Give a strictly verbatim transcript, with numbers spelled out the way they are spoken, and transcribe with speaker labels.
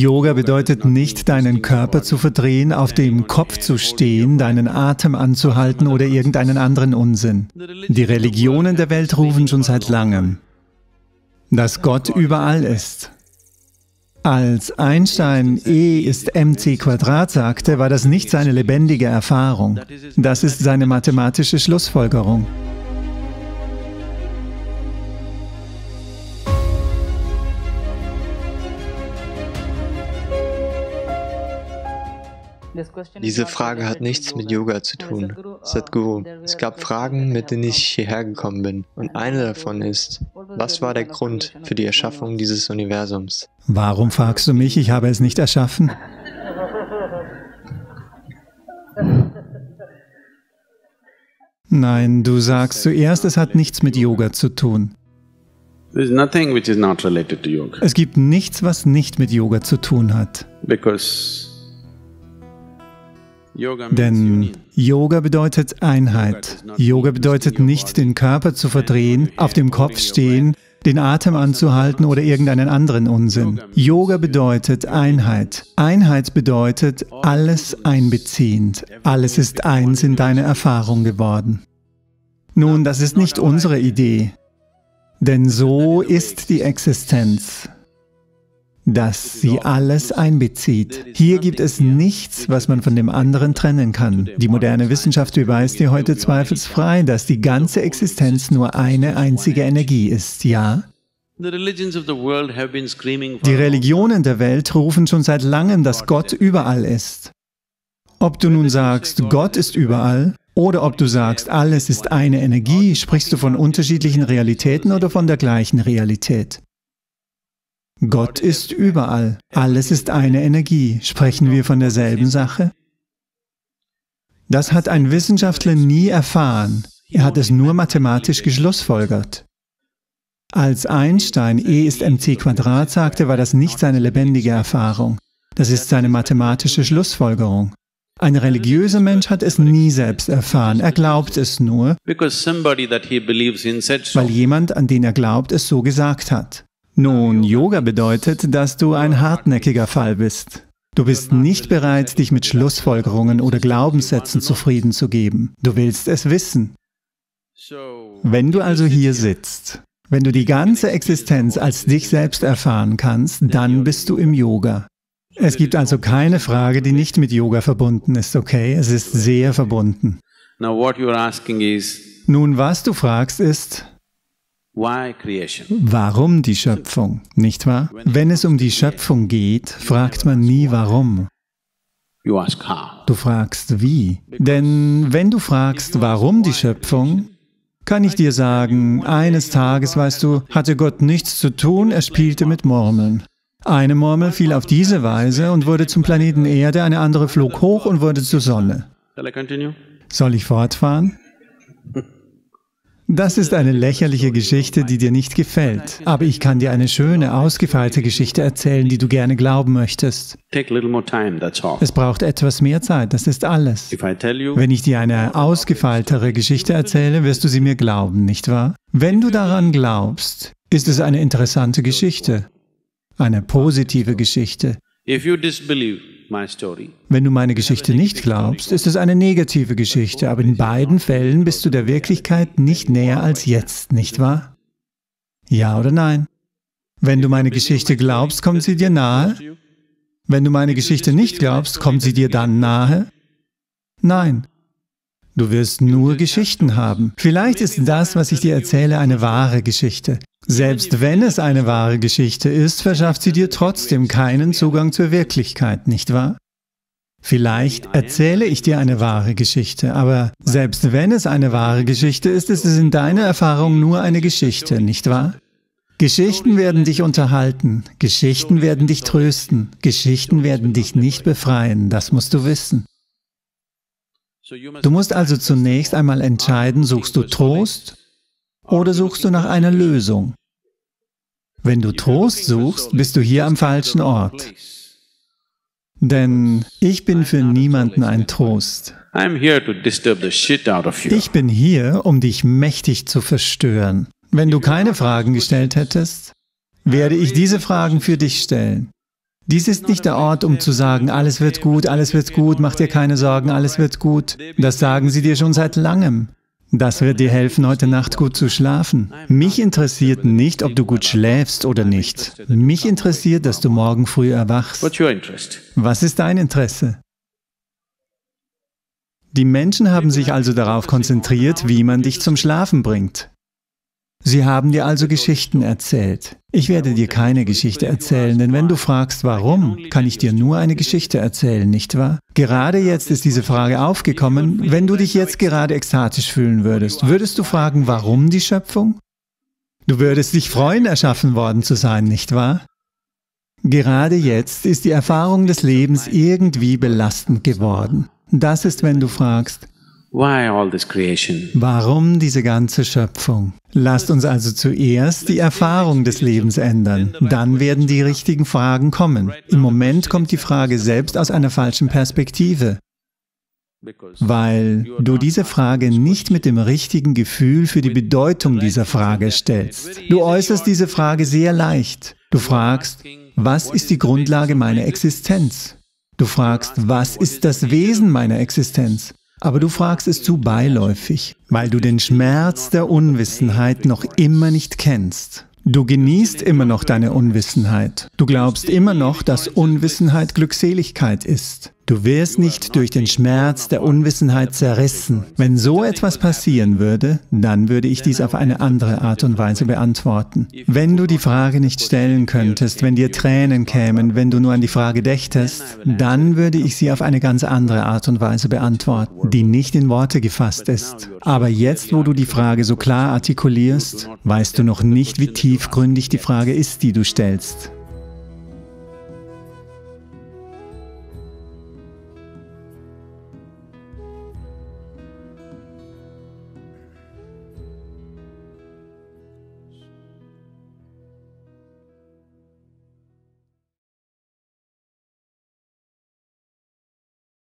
Speaker 1: Yoga bedeutet nicht, deinen Körper zu verdrehen, auf dem Kopf zu stehen, deinen Atem anzuhalten oder irgendeinen anderen Unsinn. Die Religionen der Welt rufen schon seit langem, dass Gott überall ist. Als Einstein E ist mc Quadrat sagte, war das nicht seine lebendige Erfahrung. Das ist seine mathematische Schlussfolgerung.
Speaker 2: Diese Frage hat nichts mit Yoga zu tun. Sadhguru, es gab Fragen, mit denen ich hierher gekommen bin. Und eine davon ist, was war der Grund für die Erschaffung dieses Universums?
Speaker 1: Warum fragst du mich? Ich habe es nicht erschaffen. Nein, du sagst zuerst, es hat nichts mit Yoga zu tun. Es gibt nichts, was nicht mit Yoga zu tun hat. Denn Yoga bedeutet Einheit. Yoga bedeutet nicht, den Körper zu verdrehen, auf dem Kopf stehen, den Atem anzuhalten oder irgendeinen anderen Unsinn. Yoga bedeutet Einheit. Einheit bedeutet alles einbeziehend. Alles ist eins in deine Erfahrung geworden. Nun, das ist nicht unsere Idee, denn so ist die Existenz, dass sie alles einbezieht. Hier gibt es nichts, was man von dem anderen trennen kann. Die moderne Wissenschaft beweist dir heute zweifelsfrei, dass die ganze Existenz nur eine einzige Energie ist, ja? Die Religionen der Welt rufen schon seit langem, dass Gott überall ist. Ob du nun sagst, Gott ist überall, oder ob du sagst, alles ist eine Energie, sprichst du von unterschiedlichen Realitäten oder von der gleichen Realität? Gott ist überall. Alles ist eine Energie. Sprechen wir von derselben Sache? Das hat ein Wissenschaftler nie erfahren. Er hat es nur mathematisch geschlussfolgert. Als Einstein E ist mc Quadrat sagte, war das nicht seine lebendige Erfahrung. Das ist seine mathematische Schlussfolgerung. Ein religiöser Mensch hat es nie selbst erfahren. Er glaubt es nur, weil jemand, an den er glaubt, es so gesagt hat. Nun, Yoga bedeutet, dass du ein hartnäckiger Fall bist. Du bist nicht bereit, dich mit Schlussfolgerungen oder Glaubenssätzen zufrieden zu geben. Du willst es wissen. Wenn du also hier sitzt, wenn du die ganze Existenz als dich selbst erfahren kannst, dann bist du im Yoga. Es gibt also keine Frage, die nicht mit Yoga verbunden ist, okay? Es ist sehr verbunden. Nun, was du fragst ist, warum die Schöpfung, nicht wahr? Wenn es um die Schöpfung geht, fragt man nie warum. Du fragst wie. Denn wenn du fragst, warum die Schöpfung, kann ich dir sagen, eines Tages, weißt du, hatte Gott nichts zu tun, er spielte mit Murmeln. Eine Murmel fiel auf diese Weise und wurde zum Planeten Erde, eine andere flog hoch und wurde zur Sonne. Soll ich fortfahren? Das ist eine lächerliche Geschichte, die dir nicht gefällt. Aber ich kann dir eine schöne, ausgefeilte Geschichte erzählen, die du gerne glauben möchtest. Es braucht etwas mehr Zeit, das ist alles. Wenn ich dir eine ausgefeiltere Geschichte erzähle, wirst du sie mir glauben, nicht wahr? Wenn du daran glaubst, ist es eine interessante Geschichte, eine positive Geschichte. Wenn du meine Geschichte nicht glaubst, ist es eine negative Geschichte, aber in beiden Fällen bist du der Wirklichkeit nicht näher als jetzt, nicht wahr? Ja oder nein? Wenn du meine Geschichte glaubst, kommt sie dir nahe? Wenn du meine Geschichte nicht glaubst, kommt sie dir dann nahe? Nein. Du wirst nur Geschichten haben. Vielleicht ist das, was ich dir erzähle, eine wahre Geschichte. Selbst wenn es eine wahre Geschichte ist, verschafft sie dir trotzdem keinen Zugang zur Wirklichkeit, nicht wahr? Vielleicht erzähle ich dir eine wahre Geschichte, aber selbst wenn es eine wahre Geschichte ist, ist es in deiner Erfahrung nur eine Geschichte, nicht wahr? Geschichten werden dich unterhalten, Geschichten werden dich trösten, Geschichten werden dich nicht befreien, das musst du wissen. Du musst also zunächst einmal entscheiden, suchst du Trost oder suchst du nach einer Lösung? Wenn du Trost suchst, bist du hier am falschen Ort. Denn ich bin für niemanden ein Trost. Ich bin hier, um dich mächtig zu verstören. Wenn du keine Fragen gestellt hättest, werde ich diese Fragen für dich stellen. Dies ist nicht der Ort, um zu sagen, alles wird gut, alles wird gut, mach dir keine Sorgen, alles wird gut. Das sagen sie dir schon seit langem. Das wird dir helfen, heute Nacht gut zu schlafen. Mich interessiert nicht, ob du gut schläfst oder nicht. Mich interessiert, dass du morgen früh erwachst. Was ist dein Interesse? Die Menschen haben sich also darauf konzentriert, wie man dich zum Schlafen bringt. Sie haben dir also Geschichten erzählt. Ich werde dir keine Geschichte erzählen, denn wenn du fragst, warum, kann ich dir nur eine Geschichte erzählen, nicht wahr? Gerade jetzt ist diese Frage aufgekommen, wenn du dich jetzt gerade ekstatisch fühlen würdest, würdest du fragen, warum die Schöpfung? Du würdest dich freuen, erschaffen worden zu sein, nicht wahr? Gerade jetzt ist die Erfahrung des Lebens irgendwie belastend geworden. Das ist, wenn du fragst, warum diese ganze Schöpfung? Lasst uns also zuerst die Erfahrung des Lebens ändern. Dann werden die richtigen Fragen kommen. Im Moment kommt die Frage selbst aus einer falschen Perspektive, weil du diese Frage nicht mit dem richtigen Gefühl für die Bedeutung dieser Frage stellst. Du äußerst diese Frage sehr leicht. Du fragst, was ist die Grundlage meiner Existenz? Du fragst, was ist das Wesen meiner Existenz? Aber du fragst es zu beiläufig, weil du den Schmerz der Unwissenheit noch immer nicht kennst. Du genießt immer noch deine Unwissenheit. Du glaubst immer noch, dass Unwissenheit Glückseligkeit ist. Du wirst nicht durch den Schmerz der Unwissenheit zerrissen. Wenn so etwas passieren würde, dann würde ich dies auf eine andere Art und Weise beantworten. Wenn du die Frage nicht stellen könntest, wenn dir Tränen kämen, wenn du nur an die Frage dächtest, dann würde ich sie auf eine ganz andere Art und Weise beantworten, die nicht in Worte gefasst ist. Aber jetzt, wo du die Frage so klar artikulierst, weißt du noch nicht, wie tiefgründig die Frage ist, die du stellst.